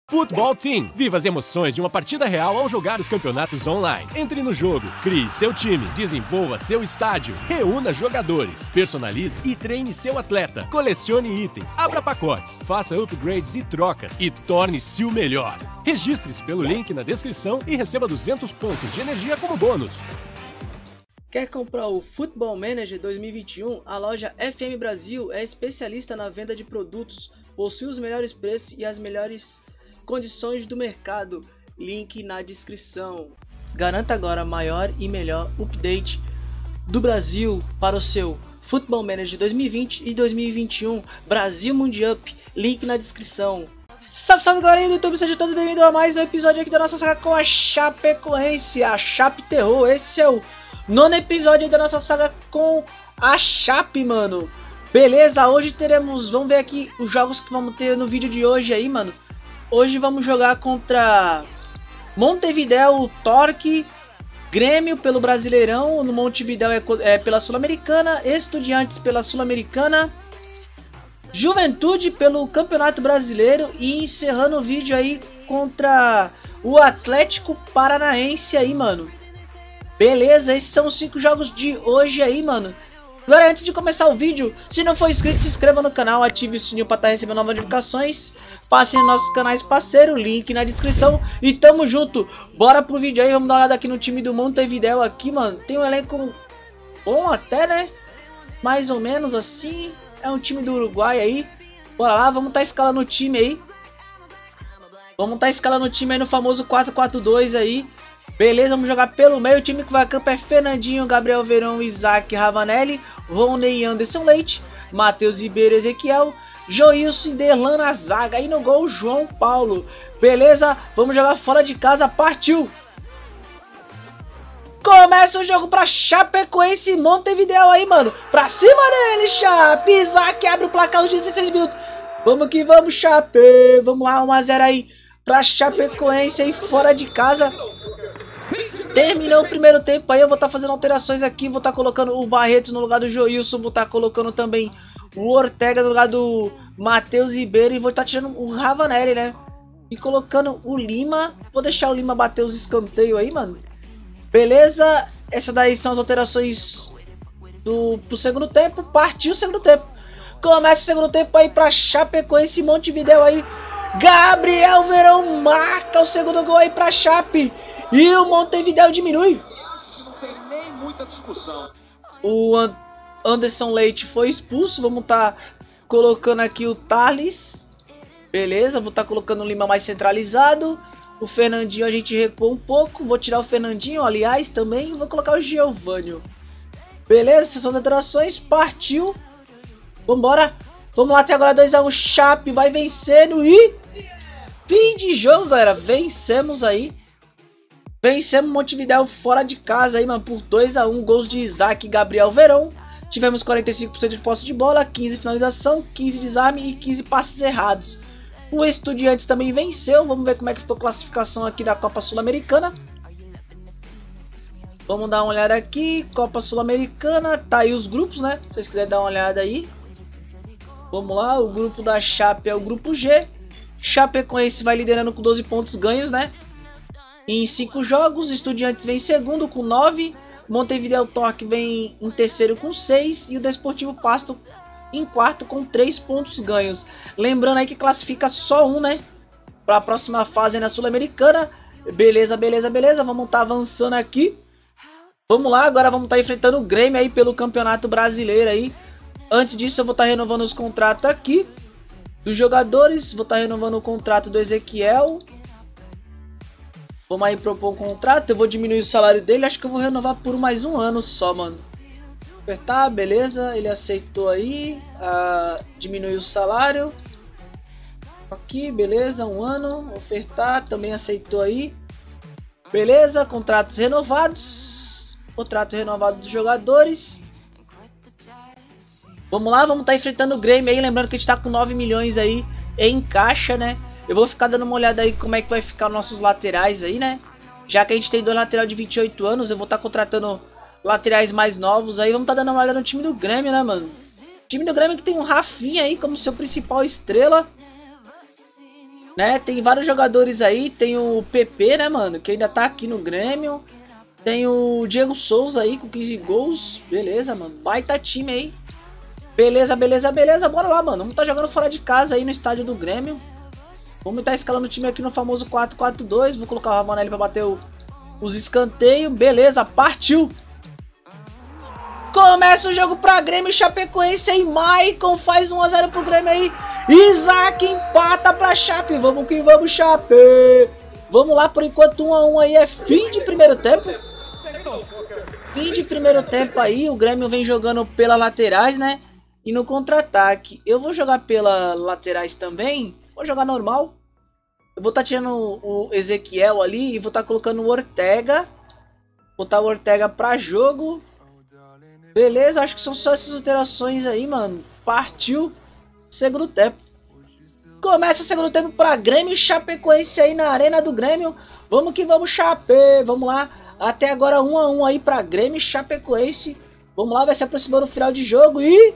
Futebol Team. Viva as emoções de uma partida real ao jogar os campeonatos online. Entre no jogo, crie seu time, desenvolva seu estádio, reúna jogadores, personalize e treine seu atleta, colecione itens, abra pacotes, faça upgrades e trocas e torne-se o melhor. Registre-se pelo link na descrição e receba 200 pontos de energia como bônus. Quer comprar o Football Manager 2021? A loja FM Brasil é especialista na venda de produtos, possui os melhores preços e as melhores condições do mercado. Link na descrição. Garanta agora maior e melhor update do Brasil para o seu Football Manager 2020 e 2021 Brasil Mundial. Link na descrição. Salve, salve galerinha do YouTube, sejam todos bem-vindos a mais um episódio aqui da nossa saga com a Chapecoense, a Chape Terror. Esse é o nono episódio da nossa saga com a Chape, mano. Beleza, hoje teremos, vamos ver aqui os jogos que vamos ter no vídeo de hoje aí, mano. Hoje vamos jogar contra Montevideo, Torque, Grêmio pelo Brasileirão, no Montevideo é pela Sul-Americana, Estudiantes pela Sul-Americana, Juventude pelo Campeonato Brasileiro e encerrando o vídeo aí contra o Atlético Paranaense aí, mano. Beleza, esses são os 5 jogos de hoje aí, mano. Agora, antes de começar o vídeo, se não for inscrito, se inscreva no canal, ative o sininho para estar recebendo novas notificações. Passe nos nossos canais parceiro, link na descrição. E tamo junto, bora pro vídeo aí, vamos dar uma olhada aqui no time do Montevideo aqui, mano. Tem um elenco bom até, né? Mais ou menos assim, é um time do Uruguai aí. Bora lá, vamos estar escalando o time aí. Vamos estar escalando o time aí no famoso 4-4-2 aí. Beleza, vamos jogar pelo meio. O time que vai a campo é Fernandinho, Gabriel Verón, Isaac, Ravanelli, Rony, Anderson Leite, Matheus Ribeiro, Ezequiel, Joilson e Derlan na zaga. Aí no gol, João Paulo. Beleza, vamos jogar fora de casa, partiu! Começa o jogo pra Chapecoense e Montevideo aí, mano. Pra cima dele, Chape. Isaac abre o placar aos 16 minutos. Vamos que vamos, Chape. Vamos lá, 1 a 0 aí pra Chapecoense aí fora de casa. Terminou o primeiro tempo aí, eu vou estar fazendo alterações aqui, vou estar colocando o Barretos no lugar do Joilson, vou estar colocando também o Ortega no lugar do Matheus Ribeiro e vou estar tirando o Ravanelli, né? E colocando o Lima, vou deixar o Lima bater os escanteios aí, mano. Beleza, essas daí são as alterações pro segundo tempo, partiu o segundo tempo. Começa o segundo tempo aí pra Chapecoense e Montevideo aí. Gabriel Verón marca o segundo gol aí pra Chape. E o Montevideo diminui. Não tem nem muita discussão. O Anderson Leite foi expulso. Vamos estar colocando aqui o Thales. Beleza, vou estar colocando o Lima mais centralizado. O Fernandinho a gente recuou um pouco. Vou tirar o Fernandinho, aliás, também. Vou colocar o Giovânio. Beleza, essas são as alterações. Partiu. Vambora. Vamos lá, até agora 2 a 1. Chape vai vencendo e... fim de jogo, galera. Vencemos aí. Vencemos Montevideo fora de casa aí, mano, por 2 a 1. Gols de Isaac e Gabriel Verón. Tivemos 45% de posse de bola, 15 finalização, 15 desarme e 15 passes errados. O Estudiantes também venceu. Vamos ver como é que ficou a classificação aqui da Copa Sul-Americana. Vamos dar uma olhada aqui. Copa Sul-Americana. Tá aí os grupos, né? Se vocês quiserem dar uma olhada aí. Vamos lá. O grupo da Chape é o grupo G. Chapecoense vai liderando com 12 pontos ganhos, né? Em 5 jogos, Estudiantes vem em segundo com 9, Montevideo Torque vem em terceiro com 6 e o Desportivo Pasto em quarto com 3 pontos ganhos. Lembrando aí que classifica só um, né? Para a próxima fase na Sul-Americana. Beleza, beleza, beleza. Vamos estar avançando aqui. Vamos lá, agora vamos estar enfrentando o Grêmio aí pelo Campeonato Brasileiro aí. Antes disso eu vou estar renovando os contratos aqui dos jogadores. Vou estar renovando o contrato do Ezequiel. Vamos aí propor um contrato, eu vou diminuir o salário dele, acho que eu vou renovar por mais um ano só, mano. Apertar, beleza, ele aceitou aí, diminuir o salário. Aqui, beleza, um ano, ofertar, também aceitou aí. Beleza, contratos renovados, contrato renovado dos jogadores. Vamos lá, vamos estar enfrentando o Grêmio aí, lembrando que a gente tá com 9 milhões aí em caixa, né? Eu vou ficar dando uma olhada aí como é que vai ficar nossos laterais aí, né? Já que a gente tem 2 laterais de 28 anos, eu vou estar contratando laterais mais novos aí. Vamos estar dando uma olhada no time do Grêmio, né, mano? O time do Grêmio que tem um Rafinha aí como seu principal estrela. né? Tem vários jogadores aí, tem o PP, né, mano, que ainda tá aqui no Grêmio. Tem o Diego Souza aí com 15 gols. Beleza, mano. Baita time aí. Beleza, beleza, beleza. Bora lá, mano. Vamos tá jogando fora de casa aí no estádio do Grêmio. Vamos tá escalando o time aqui no famoso 4-4-2. Vou colocar o Ravanelli pra bater os escanteios. Beleza, partiu. Começa o jogo pra Grêmio e Chapecoense aí. Maicon faz 1 a 0 pro Grêmio aí. Isaac empata pra Chape. Vamos que vamos, Chape. Vamos lá, por enquanto 1 a 1 aí. É fim de primeiro tempo. Fim de primeiro tempo aí. O Grêmio vem jogando pelas laterais, né? E no contra-ataque. Eu vou jogar pelas laterais também. Vou jogar normal. Eu vou estar tirando o Ezequiel ali e vou estar colocando o Ortega. Botar o Ortega pra jogo. Beleza, acho que são só essas alterações aí, mano. Partiu segundo tempo. Começa o segundo tempo pra Grêmio e Chapecoense aí na arena do Grêmio. Vamos que vamos, Chape. Vamos lá. Até agora 1 a 1 aí pra Grêmio e Chapecoense. Vamos lá, vai se aproximando o final de jogo e...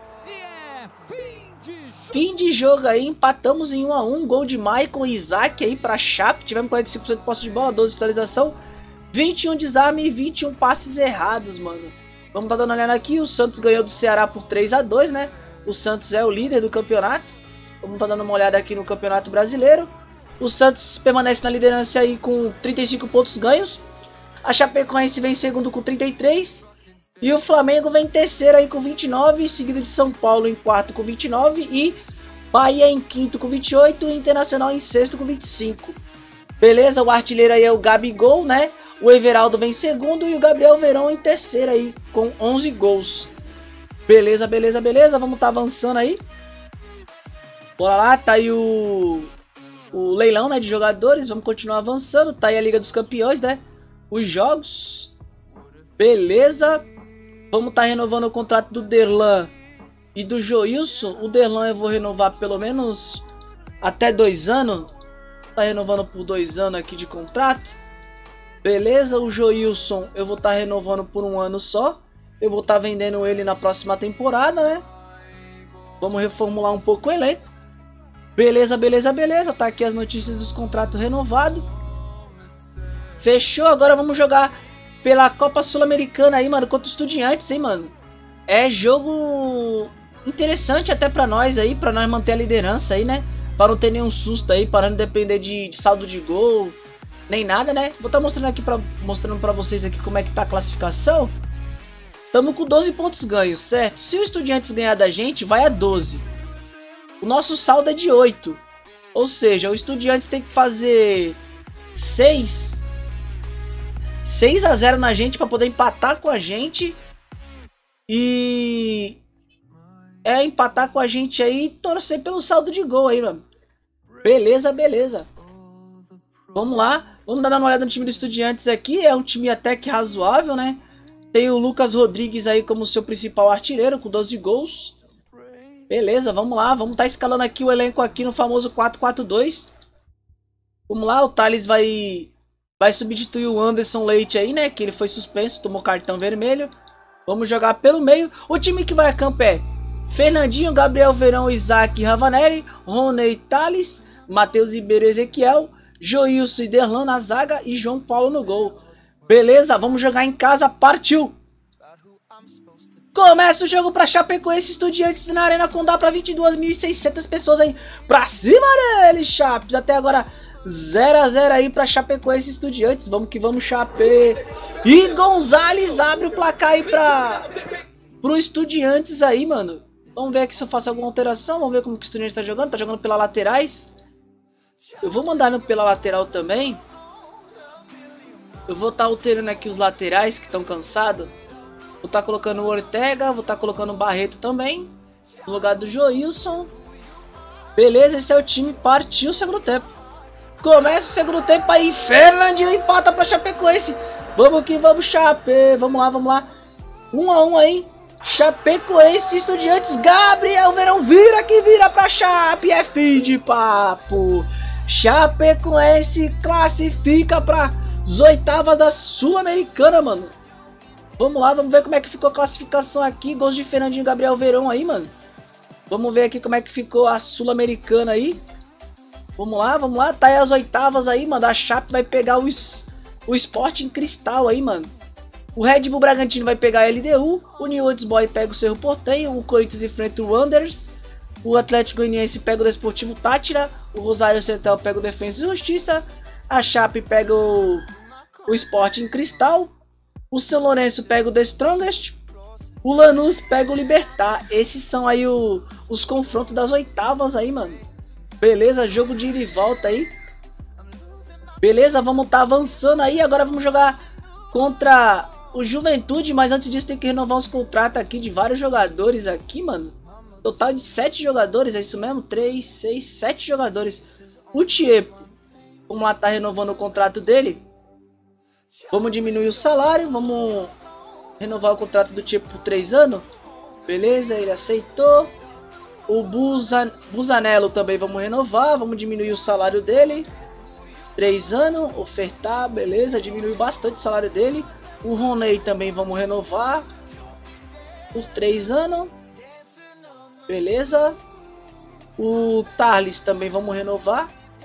fim de jogo aí, empatamos em 1 a 1. Gol de Maicon e Isaac aí pra Chape. Tivemos 45% de posse de bola, 12 de finalização, 21 desarme e 21 passes errados, mano. Vamos tá dando uma olhada aqui. O Santos ganhou do Ceará por 3 a 2, né? O Santos é o líder do campeonato. Vamos tá dando uma olhada aqui no Campeonato Brasileiro. O Santos permanece na liderança aí com 35 pontos ganhos. A Chapecoense vem em segundo com 33. E o Flamengo vem em terceiro aí com 29. Seguido de São Paulo em quarto com 29. E Bahia em quinto com 28. E Internacional em sexto com 25. Beleza, o artilheiro aí é o Gabigol, né? O Everaldo vem em segundo. E o Gabriel Verón em terceiro aí com 11 gols. Beleza, beleza, beleza. Vamos tá avançando aí. Bora lá, tá aí o leilão, né, de jogadores. Vamos continuar avançando. Tá aí a Liga dos Campeões, né? Os jogos. Beleza. Vamos tá renovando o contrato do Derlan e do Joilson. O Derlan eu vou renovar pelo menos até 2 anos. Tá renovando por 2 anos aqui de contrato. Beleza, o Joilson eu vou tá renovando por 1 ano só. Eu vou tá vendendo ele na próxima temporada, né? Vamos reformular um pouco o elenco. Beleza, beleza, beleza. Tá aqui as notícias dos contratos renovados. Fechou, agora vamos jogar pela Copa Sul-Americana aí, mano, contra os Estudiantes, hein, mano. É jogo interessante até pra nós aí, pra nós manter a liderança aí, né? Pra não ter nenhum susto aí, para não depender de saldo de gol, nem nada, né? Vou estar mostrando aqui mostrando pra vocês aqui como é que tá a classificação. Tamo com 12 pontos ganhos, certo? Se o Estudiantes ganhar da gente, vai a 12. O nosso saldo é de 8. Ou seja, o Estudiantes tem que fazer 6 a 0 na gente para poder empatar com a gente. E empatar com a gente aí e torcer pelo saldo de gol aí, mano. Beleza, beleza. Vamos lá. Vamos dar uma olhada no time do Estudiantes aqui. É um time até que razoável, né? Tem o Lucas Rodrigues aí como seu principal artilheiro com 12 gols. Beleza, vamos lá. Vamos estar escalando aqui o elenco aqui no famoso 4-4-2. Vamos lá, o Thales vai substituir o Anderson Leite aí, né? Que ele foi suspenso, tomou cartão vermelho. Vamos jogar pelo meio. O time que vai a campo é Fernandinho, Gabriel Verão, Isaac, Ravanelli, Rony, Thales, Matheus Ribeiro, Ezequiel, Joilson e Derlan na zaga e João Paulo no gol. Beleza, vamos jogar em casa, partiu! Começa o jogo pra Chapecoense Estudiantes na arena com dá pra 22.600 pessoas aí. Pra cima dele, Chapes. Até agora 0 a 0 aí pra Chapecoense Estudiantes. Vamos que vamos, Chape. E Gonzalez abre o placar aí pro Estudiantes aí, mano. Vamos ver aqui se eu faço alguma alteração. Vamos ver como que o Estudiantes tá jogando. Tá jogando pela laterais. Eu vou mandar pela lateral também. Eu vou estar alterando aqui os laterais que estão cansados. Vou estar colocando o Ortega, vou estar colocando o Barreto também, no lugar do Joilson. Beleza, esse é o time, partiu o segundo tempo. Começa o segundo tempo aí, Fernandinho empata pra Chapecoense. Vamos que vamos, Chape, vamos lá. 1 a 1 aí, Chapecoense Estudiantes, Gabriel Verão vira que vira pra Chape, é fim de papo. Chapecoense classifica para as oitavas da Sul-Americana, mano. Vamos lá, vamos ver como é que ficou a classificação aqui. Gols de Fernandinho e Gabriel Verão aí, mano. Vamos ver aqui como é que ficou a Sul-Americana aí. Vamos lá. Tá aí as oitavas aí, mano. A Chape vai pegar o Sporting Cristal aí, mano. O Red Bull Bragantino vai pegar a LDU. O New Old Boys pega o Cerro Porteño. O Corinthians enfrenta o Wanderers. O Atlético Goianiense pega o Desportivo Táchira. O Rosário Central pega o Defensa e Justiça. A Chape pega o Sporting Cristal. O São Lourenço pega o The Strongest. O Lanús pega o Libertad. Esses são aí os confrontos das oitavas aí, mano. Beleza, jogo de ida e volta aí. Beleza, vamos tá avançando aí. Agora vamos jogar contra o Juventude. Mas antes disso tem que renovar os contratos aqui de vários jogadores aqui, mano. Total de 7 jogadores, é isso mesmo? 3, 6, 7 jogadores. O Tiepo, vamos lá, tá renovando o contrato dele. Vamos diminuir o salário, vamos renovar o contrato do Tiepo por 3 anos. Beleza, ele aceitou. O Busanello também vamos renovar, vamos diminuir o salário dele. 3 anos, ofertar, beleza, diminuiu bastante o salário dele. O Roney também vamos renovar por 3 anos. Beleza. O Tarles também vamos renovar.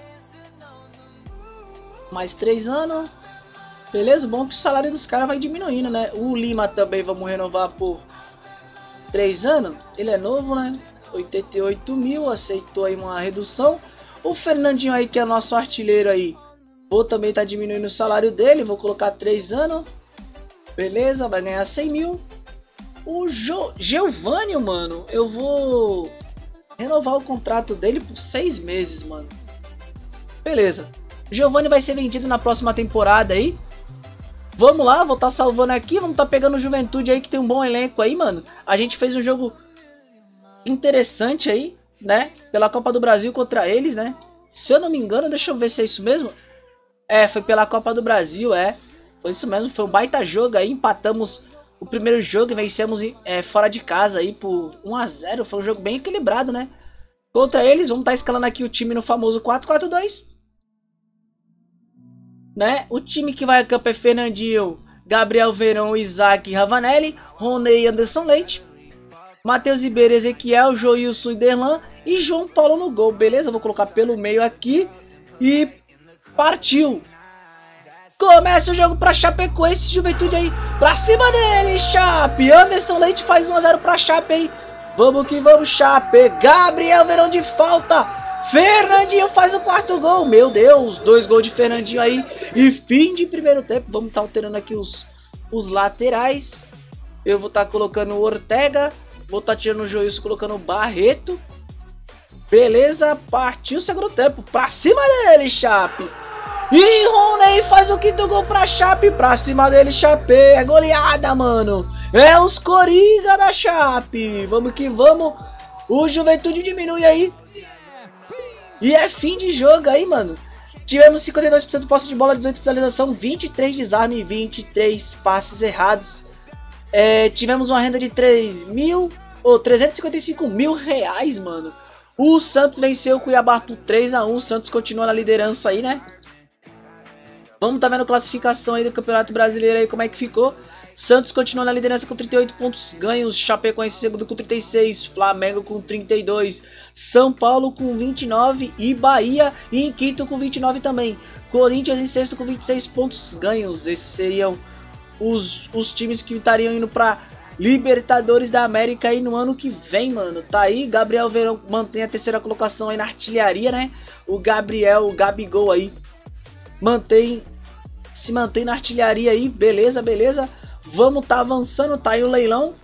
Mais 3 anos. Beleza, bom que o salário dos caras vai diminuindo, né? O Lima também vamos renovar por 3 anos. Ele é novo, né? 88 mil, aceitou aí uma redução. O Fernandinho aí, que é nosso artilheiro aí, vou também estar diminuindo o salário dele. Vou colocar 3 anos. Beleza, vai ganhar 100 mil. O Geovânio, mano, eu vou renovar o contrato dele por 6 meses, mano. Beleza. O Geovânio vai ser vendido na próxima temporada aí. Vamos lá, vou estar salvando aqui. Vamos estar pegando o Juventude aí, que tem um bom elenco aí, mano. A gente fez um jogo interessante aí, né? Pela Copa do Brasil contra eles, né? Se eu não me engano, deixa eu ver se é isso mesmo. É, foi pela Copa do Brasil, é. Foi isso mesmo, foi um baita jogo aí. Empatamos o primeiro jogo e vencemos fora de casa aí por 1 a 0. Foi um jogo bem equilibrado, né? Contra eles, vamos estar escalando aqui o time no famoso 4-4-2. Né? O time que vai a campo é Fernandinho, Gabriel Verão, Isaac Ravanelli, Roney, Anderson Leite, Matheus Ribeiro, Ezequiel, Joilson e Derlan e João Paulo no gol. Beleza? Vou colocar pelo meio aqui e partiu. Começa o jogo pra Chapecoense, Juventude aí, pra cima dele, Chape. Anderson Leite faz 1 a 0 pra Chape aí. Vamos que vamos, Chape. Gabriel Verão de falta. Fernandinho faz o 4º gol. Meu Deus, 2 gols de Fernandinho aí. E fim de primeiro tempo. Vamos estar alterando aqui os laterais. Eu vou estar colocando o Ortega. Vou estar tirando o Joilson, colocando o Barreto. Beleza, partiu o segundo tempo. Pra cima dele, Chape. E Roney faz o 5º gol pra Chape. Pra cima dele, Chape. É goleada, mano. É os Coringa da Chape. Vamos que vamos. O Juventude diminui aí. E é fim de jogo aí, mano. Tivemos 52% de posse de bola, 18 finalização, 23 desarme e 23 passes errados. Tivemos uma renda de 355 mil reais, mano. O Santos venceu o Cuiabá por 3 a 1. O Santos continua na liderança aí, né? Vamos tá vendo a classificação aí do Campeonato Brasileiro aí, como é que ficou. Santos continua na liderança com 38 pontos ganhos, Chapecoense segundo com 36, Flamengo com 32, São Paulo com 29 e Bahia em quinto com 29 também. Corinthians em sexto com 26 pontos ganhos. Esses seriam os times que estariam indo para Libertadores da América aí no ano que vem, mano. Tá aí, Gabriel Verão mantém a 3ª colocação aí na artilharia, né? O Gabigol aí se mantém na artilharia aí, beleza, beleza. Vamos tá avançando, tá aí o leilão.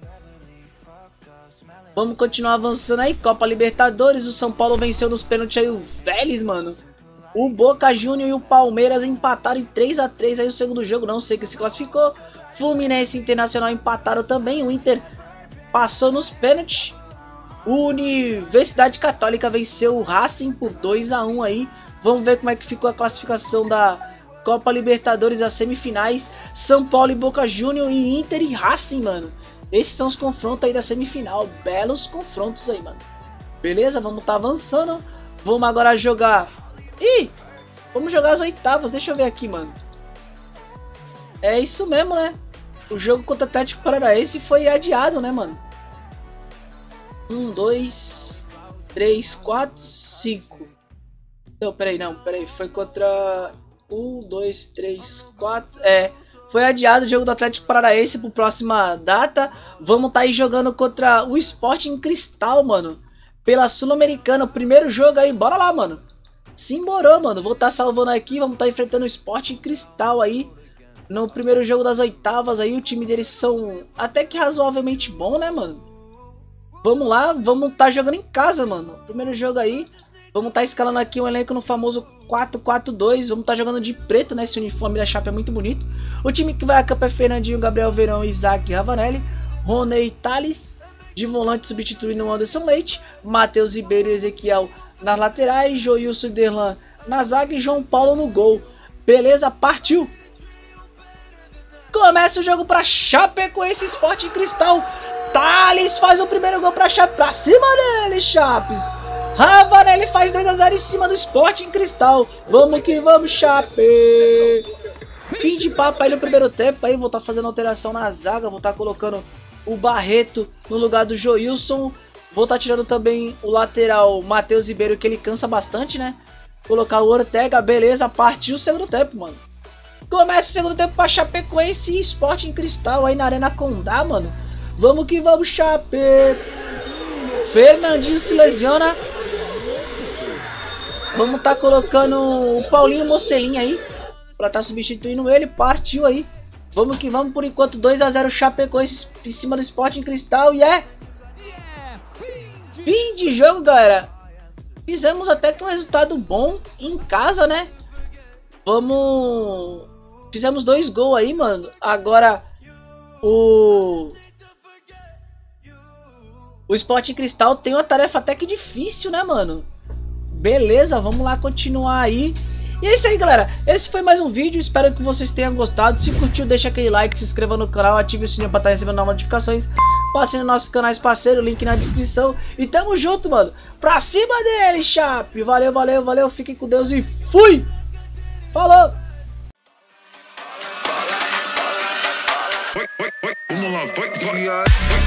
Vamos continuar avançando aí, Copa Libertadores. O São Paulo venceu nos pênaltis aí o Vélez, mano. O Boca Juniors e o Palmeiras empataram em 3 a 3 aí o segundo jogo, não sei quem se classificou. Fluminense e Internacional empataram também, o Inter passou nos pênaltis. Universidade Católica venceu o Racing por 2 a 1 aí. Vamos ver como é que ficou a classificação da Copa Libertadores, as semifinais. São Paulo e Boca Juniors e Inter e Racing, mano. Esses são os confrontos aí da semifinal. Belos confrontos aí, mano. Beleza? Vamos tá avançando. Vamos agora jogar... Ih! Vamos jogar as oitavas. Deixa eu ver aqui, mano. É isso mesmo, né? O jogo contra o Atlético Paranaense foi adiado, né, mano? 1, 2, 3, 4, 5. Não, peraí, foi contra 1, 2, 3, 4, foi adiado o jogo do Atlético Paranaense para próxima data. Vamos tá aí jogando contra o Sporting Cristal, mano, pela Sul-Americana, o primeiro jogo aí, bora lá, mano. Simborou, mano, vou tá salvando aqui, vamos tá enfrentando o Sporting Cristal aí, no primeiro jogo das oitavas aí, o time deles são até que razoavelmente bom, né, mano. Vamos lá, vamos tá jogando em casa, mano, primeiro jogo aí, vamos tá escalando aqui um elenco no famoso 4-4-2, vamos tá jogando de preto, né, esse uniforme da Chape é muito bonito. O time que vai a campo é Fernandinho, Gabriel Verão, Isaac Ravanelli, Rony Thales, de volante substituindo o Anderson Leite, Matheus Ribeiro e Ezequiel nas laterais, Joilson Derlan na zaga e João Paulo no gol. Beleza, partiu! Começa o jogo pra Chapecoense Sporting Cristal. Thales faz o primeiro gol pra Chape, pra cima dele, Chapes. Ravanelli faz 2-0 em cima do Sporting Cristal. Vamos que vamos, Chape! Fim de papo aí no primeiro tempo, aí vou estar fazendo alteração na zaga, vou estar colocando o Barreto no lugar do Joilson, vou estar tirando também o lateral Matheus Ribeiro, que ele cansa bastante, né? Colocar o Ortega, beleza, partiu o segundo tempo, mano. Começa o segundo tempo pra Chapecoense e Sporting Cristal aí na Arena Condá, mano. Vamos que vamos, Chape! Fernandinho se lesiona. Vamos estar colocando o Paulinho Mocelin aí pra estar substituindo ele, partiu aí. Vamos que vamos, por enquanto 2-0 Chapecoense em cima do Sporting Cristal e fim de jogo, galera. Fizemos até que um resultado bom em casa, né? Fizemos 2 gols aí, mano. Agora o Sporting Cristal tem uma tarefa até que difícil, né, mano? Beleza, vamos lá continuar aí. E é isso aí, galera, esse foi mais um vídeo, espero que vocês tenham gostado. Se curtiu, deixa aquele like, se inscreva no canal, ative o sininho pra estar recebendo novas notificações. Passem nos nossos canais parceiros, link na descrição. E tamo junto, mano, pra cima dele, Chape. Valeu, valeu, valeu, fiquem com Deus e fui! Falou! Vamos lá, vai.